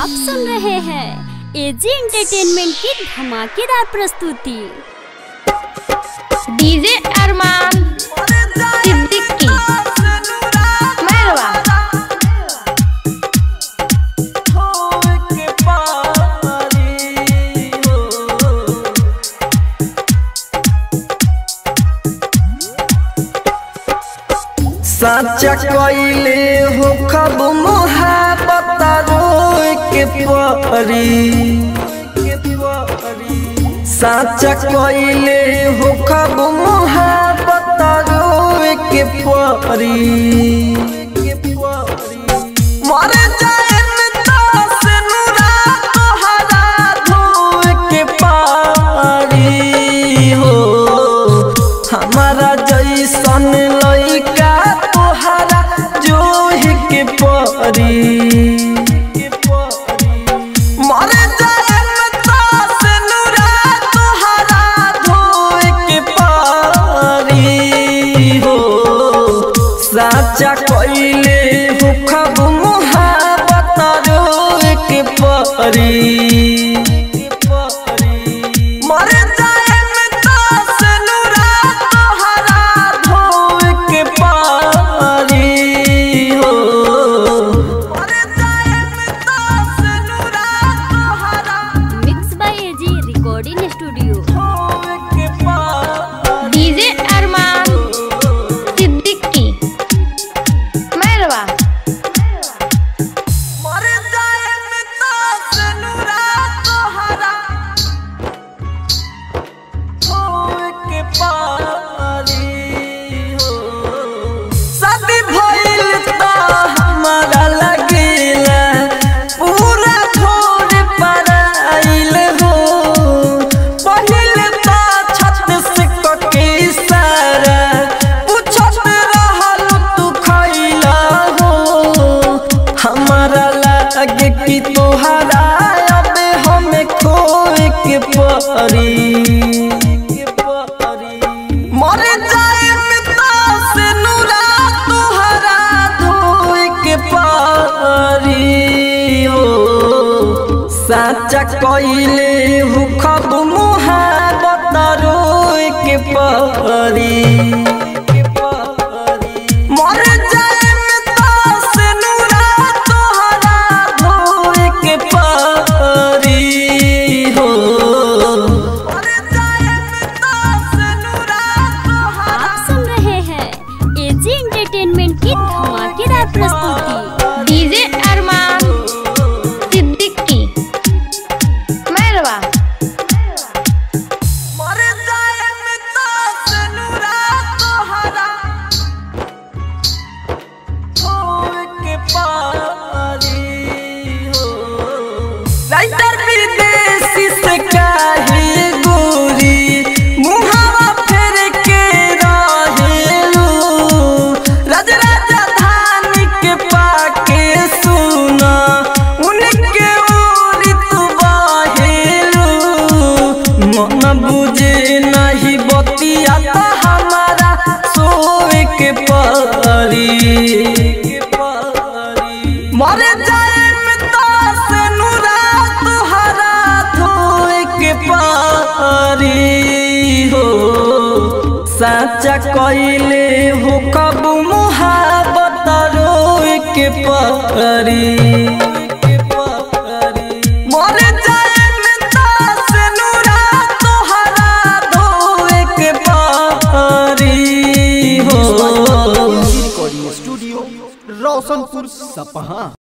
आप सुन रहे हैं एजी एंटरटेनमेंट की धमाकेदार प्रस्तुति। डीजे अरमान सिद्दीकी मेहरवा। साचा कइले हो खब मोहब्बत रोए के परी, साचा कइले हो खब मोहब्बत रोए के परी। मर जाए से नूरा तोहरा धोए के पारी हो, हमारा जैसन लइका तोहरा जोहि के परी। मर जाए से नूरा तोहरा धोए के पारी हो, साचा कइले हो खब मोहब्बत रोए के परी। मर जाए से नूरा तोहरा धोए के पारी हो, मर जाए से नूरा तोहरा mix by AG recording studio. धोए के पारी। डीजे अरमान सिद्दीकी मेहरवा। मर जाए से नूरा तोहरा धोए के पारी हो। शादी भइल त हमारा लगेला पूरा छोड़ पर आइल हो। पहिले त छत से कके सारा पूछत रहल तू खइला हो, हमारा लागे कि तोहरा अब हमें खोए के परी। मर जाए से नूरा तोहरा धोए के पारी हो, साचा कइले हो खब मोहब्बत रोए के परी। मर जाए से नूरा तोहरा धोए के पारी हो, मर जाए से नूरा तोहरा। आप सुन रहे हैं एजी एंटरटेनमेंट की धमाकेदार प्रस्तुति। डीजे अरमान सिद्दीकी मेहरवा। मर जाए से नूरा तोहरा धोए के पारी हो। राइटर विदेशी से काहे गोरी मुहावा फेर के रहेलू, राज राजधानी के पाके सुना उनके ओरी तू बाहेलू। मन बुझे नहीं बतिया त हमारा सोए के परी। मर जाए से नूरा तोहरा धोए के पारी हो, साचा कइले हो कब मोहब्बत रोए के परी। मर जाए से नूरा तोहरा धोए के पारी हो। रिकॉर्डिंग स्टूडियो रोशनपुर सपहा।